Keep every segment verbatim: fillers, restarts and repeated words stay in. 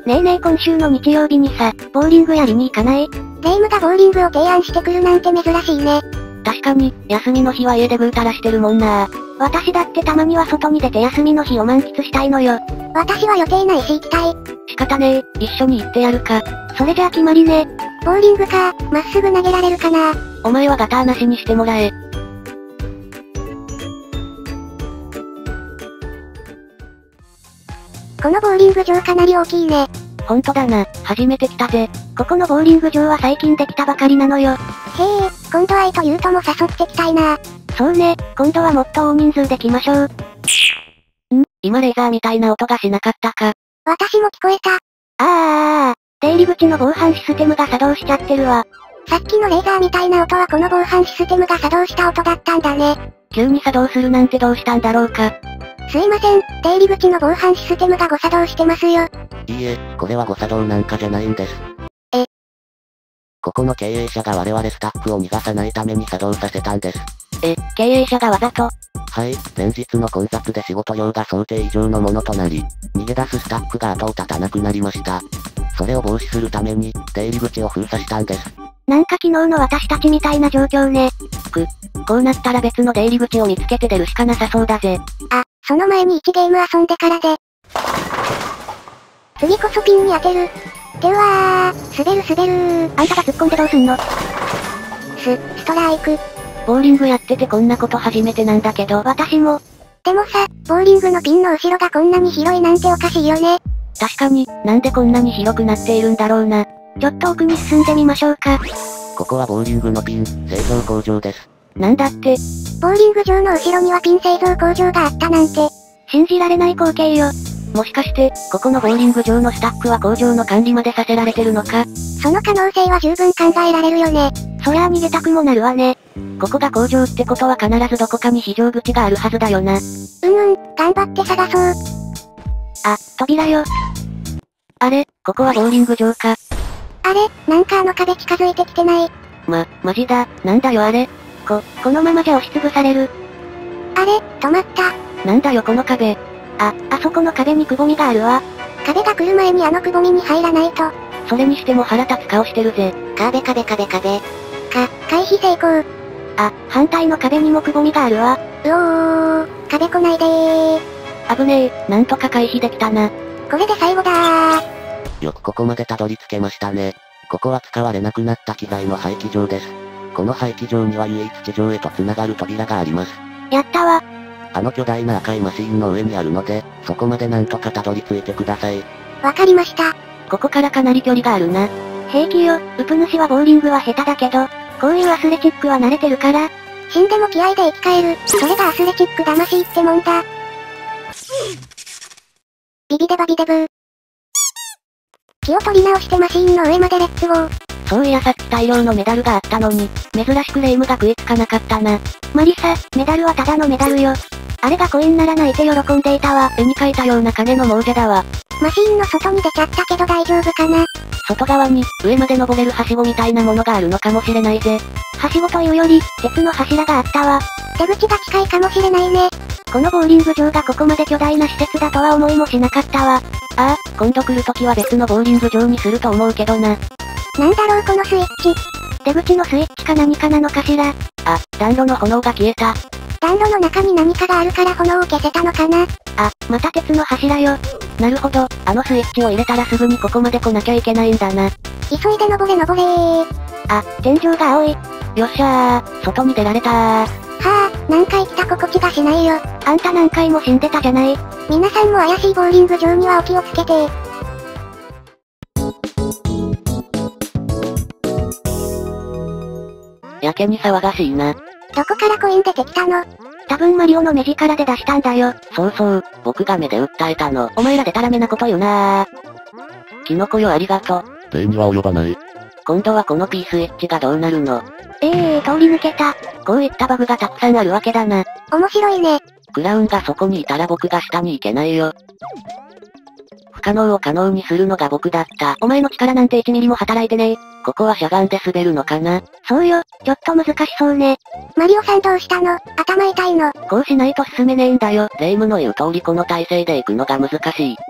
ねえねえ今週の日曜日にさ、ボーリングやりに行かない？ レイムがボーリングを提案してくるなんて珍しいね。 確かに、休みの日は家でぐうたらしてるもんな。私だってたまには外に出て休みの日を満喫したいのよ。 私は予定ないし行きたい。 仕方ねえ、一緒に行ってやるか。それじゃあ決まりね。 ボーリングか、まっすぐ投げられるかな。 お前はガターなしにしてもらえ。 このボーリング場かなり大きいね。 ほんとだな、初めて来たぜ。ここのボーリング場は最近できたばかりなのよ。 へえ、今度愛とユウとも誘ってきたいな。 そうね、今度はもっと大人数で来ましょう。ん？今レーザーみたいな音がしなかったか。 私も聞こえた。 あーあーあー、出入り口の防犯システムが作動しちゃってるわ。 さっきのレーザーみたいな音はこの防犯システムが作動した音だったんだね。 急に作動するなんてどうしたんだろうか。 すいません、出入り口の防犯システムが誤作動してますよ。 いいえ、これは誤作動なんかじゃないんです。 え？ ここの経営者が我々スタッフを逃がさないために作動させたんです。 え、経営者がわざと？ はい、前日の混雑で仕事量が想定以上のものとなり、逃げ出すスタッフが後を絶たなくなりました。それを防止するために、出入り口を封鎖したんです。 なんか昨日の私たちみたいな状況ね。く、こうなったら別の出入り口を見つけて出るしかなさそうだぜ。 あ、その前にいちゲーム遊んでからで。次こそピンに当てる。ではー、滑る滑るー。 あんたが突っ込んでどうすんの？ ス、ストライク。 ボーリングやっててこんなこと初めてなんだけど、私も。 でもさ、ボーリングのピンの後ろがこんなに広いなんておかしいよね。 確かに、なんでこんなに広くなっているんだろうな。ちょっと奥に進んでみましょうか。 ここはボーリングのピン、製造工場です。 なんだって。 ボーリング場の後ろにはピン製造工場があったなんて。 信じられない光景よ。もしかして、ここのボーリング場のスタッフは工場の管理までさせられてるのか？ その可能性は十分考えられるよね。 そりゃあ逃げたくもなるわね。ここが工場ってことは必ずどこかに非常口があるはずだよな。 うんうん、頑張って探そう。 あ、扉よ。あれ、ここはボーリング場か。 あれ、なんかあの壁近づいてきてない。 ま、マジだ、なんだよあれ。こ、このままじゃ押しつぶされる。 あれ、止まった。 なんだよこの壁。あ、あそこの壁にくぼみがあるわ。 壁が来る前にあのくぼみに入らないと。 それにしても腹立つ顔してるぜ。 壁壁壁壁。か、回避成功。 あ、反対の壁にもくぼみがあるわ。 うおー、壁来ないでー。 危ねえ、なんとか回避できたな。 これで最後だー。 よくここまでたどり着けましたね。ここは使われなくなった機材の廃棄場です。この廃棄場には唯一地上へと繋がる扉があります。 やったわ。 あの巨大な赤いマシーンの上にあるので、そこまでなんとかたどり着いてください。 わかりました。 ここからかなり距離があるな。平気よ、ウプ主はボーリングは下手だけど、こういうアスレチックは慣れてるから。 死んでも気合で生き返る。それがアスレチック魂ってもんだ。ビビデバビデブー。気を取り直してマシーンの上までレッツゴー。 そういやさっき大量のメダルがあったのに、珍しくレイムが食いつかなかったな。マリサ、メダルはただのメダルよ。あれがコインならないて喜んでいたわ。絵に描いたような金の亡者だわ。 マシーンの外に出ちゃったけど大丈夫かな？ 外側に、上まで登れるはしごみたいなものがあるのかもしれないぜ。はしごというより、鉄の柱があったわ。 出口が近いかもしれないね。 このボーリング場がここまで巨大な施設だとは思いもしなかったわ。ああ、今度来るときは別のボーリング場にすると思うけどな。 なんだろうこのスイッチ。 出口のスイッチか何かなのかしら。あ、暖炉の炎が消えた。 暖炉の中に何かがあるから炎を消せたのかな。 あ、また鉄の柱よ。なるほど、あのスイッチを入れたらすぐにここまで来なきゃいけないんだな。 急いで登れ登れー。 あ、天井が青い。よっしゃー、外に出られたー。 はぁ、何回来た心地がしないよ。 あんた何回も死んでたじゃない。 皆さんも怪しいボーリング場にはお気をつけて。 やけに騒がしいな。 どこからコイン出てきたの？ 多分マリオの目力で出したんだよ。 そうそう、僕が目で訴えたの。 お前らでたらめなこと言うなー。キノコよありがとう。 礼には及ばない。 今度はこの P スイッチがどうなるの？ええー、通り抜けた。こういったバグがたくさんあるわけだな。 面白いね。 クラウンがそこにいたら僕が下に行けないよ。不可能を可能にするのが僕だった。 お前の力なんていちミリも働いてねえ。 ここはしゃがんで滑るのかな？ そうよ、ちょっと難しそうね。 マリオさんどうしたの？頭痛いの？ こうしないと進めねえんだよ。 レイムの言う通りこの体勢で行くのが難しい。 ああ、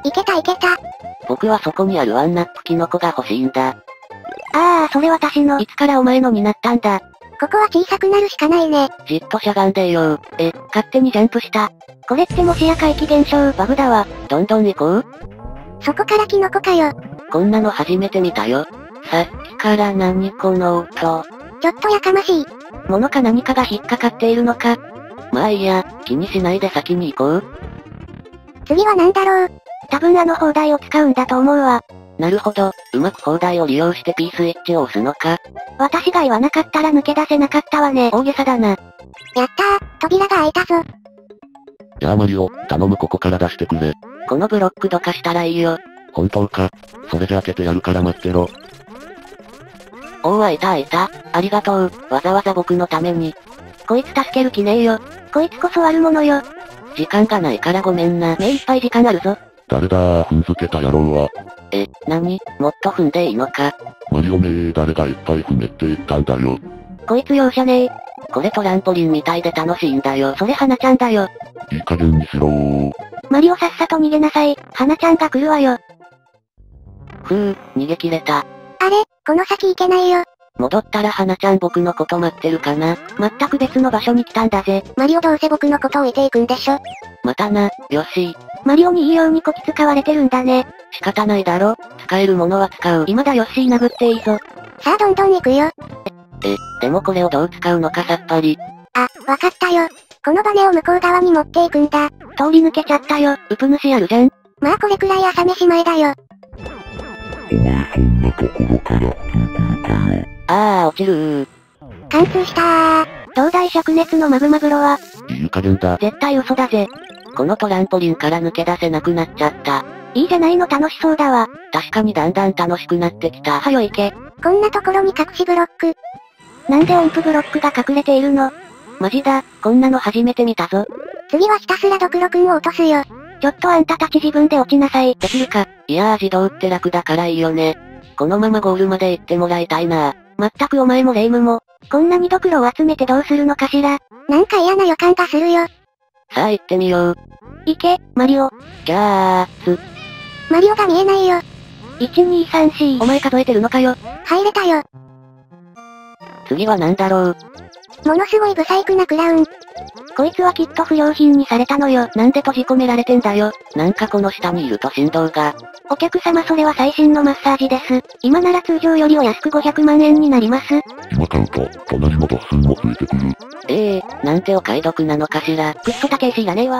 いけたいけた。 僕はそこにあるワンナップキノコが欲しいんだ。 ああ、それ私の。 いつからお前のになったんだ。 ここは小さくなるしかないね。 じっとしゃがんでいよう。え、勝手にジャンプした。 これってもしや怪奇現象。 バグだわ。どんどん行こう。 そこからキノコかよ。 こんなの初めて見たよ。さっきから何この音。 ちょっとやかましい。 物か何かが引っかかっているのか。まあいいや、気にしないで先に行こう。 次は何だろう。 多分あの砲台を使うんだと思うわ。 なるほど、うまく砲台を利用して P スイッチを押すのか。 私が言わなかったら抜け出せなかったわね。 大げさだな。 やったー、扉が開いたぞ。 やあマリオ、頼むここから出してくれ。このブロックどかしたらいいよ。本当か。それじゃ開けてやるから待ってろ。おー開いた開いた。ありがとう、わざわざ僕のために。こいつ助ける気ねえよ。 こいつこそ悪者よ。 時間がないからごめんな。目いっぱい時間あるぞ。誰だー、踏んづけた野郎は。え、なに、もっと踏んでいいのか。マリオめー、誰がいっぱい踏めって言ったんだよ。 こいつ容赦ねえ。 これトランポリンみたいで楽しいんだよ。 それ花ちゃんだよ。 いい加減にしろー。 マリオさっさと逃げなさい。花ちゃんが来るわよ。 ふぅ、逃げ切れた。 あれ、この先行けないよ。 戻ったら花ちゃん僕のこと待ってるかな。 全く別の場所に来たんだぜ。 マリオどうせ僕のこと置いていくんでしょ。 またな、よっしー。 マリオにいいようにこき使われてるんだね。 仕方ないだろ。使えるものは使う。 今だよっしー殴っていいぞ。 さあどんどん行くよ。 え、え、でもこれをどう使うのかさっぱり。 あ、わかったよ。このバネを向こう側に持っていくんだ。 通り抜けちゃったよ。 うぷ主やるじゃん。 まあこれくらい朝飯前だよ。 お前そんなところから来るかよ。あー落ちるー。 貫通したー。 東大灼熱のマグマ風呂は。 いい加減だ。 絶対嘘だぜ。 このトランポリンから抜け出せなくなっちゃった。 いいじゃないの楽しそうだわ。 確かにだんだん楽しくなってきた。 はよ行け。 こんなところに隠しブロック。 なんで音符ブロックが隠れているの？ マジだ、こんなの初めて見たぞ。 次はひたすらドクロくんを落とすよ。 ちょっとあんたたち自分で落ちなさい。 できるか。いやー自動って楽だからいいよね。このままゴールまで行ってもらいたいな。 まったくお前もレイムも、こんなにドクロを集めてどうするのかしら。 なんか嫌な予感がするよ。 さあ行ってみよう。 行け、マリオ。 じゃあー、す。 マリオが見えないよ。 いちにさんし。 お前数えてるのかよ。 入れたよ。 次は何だろう。 ものすごいブサイクなクラウン。 こいつはきっと不良品にされたのよ。 なんで閉じ込められてんだよ。なんかこの下にいると振動が。 お客様それは最新のマッサージです。今なら通常よりお安くごひゃくまんえんになります。 今買うと、隣のドッスンもついてくる。ええー、なんてお買い得なのかしら。 くっそ高えしいらねえわ。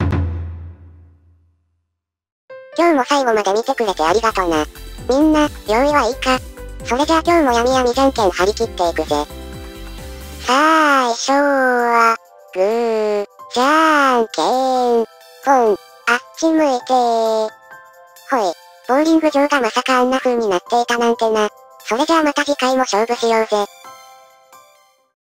今日も最後まで見てくれてありがとな。みんな、用意はいいか。それじゃあ今日もやみやみじゃんけん張り切っていくぜ。最初は、グー、じゃんけん、ポン、あっち向いてー。ほい、ボーリング場がまさかあんな風になっていたなんてな。それじゃあまた次回も勝負しようぜ。